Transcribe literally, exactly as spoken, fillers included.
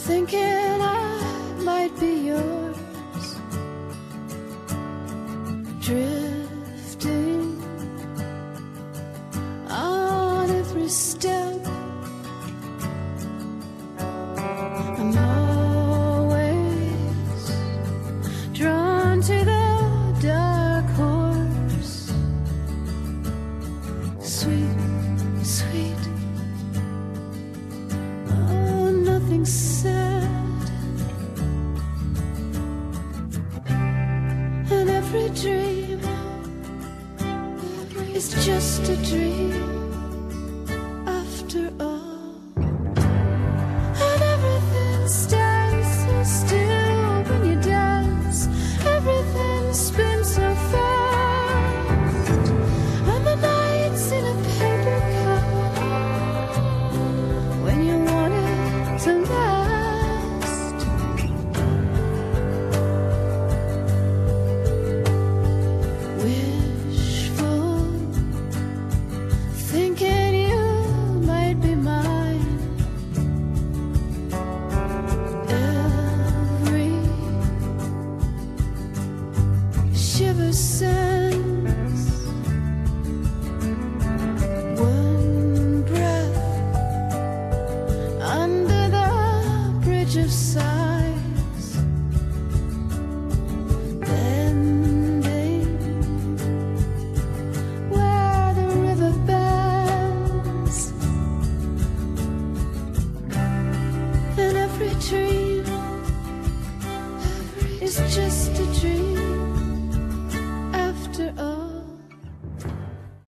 thinking I might be yours, drifting on every step. I'm always drawn to the dark horse, sweet, sweet. Oh, nothing sad, and every dream is just a dream.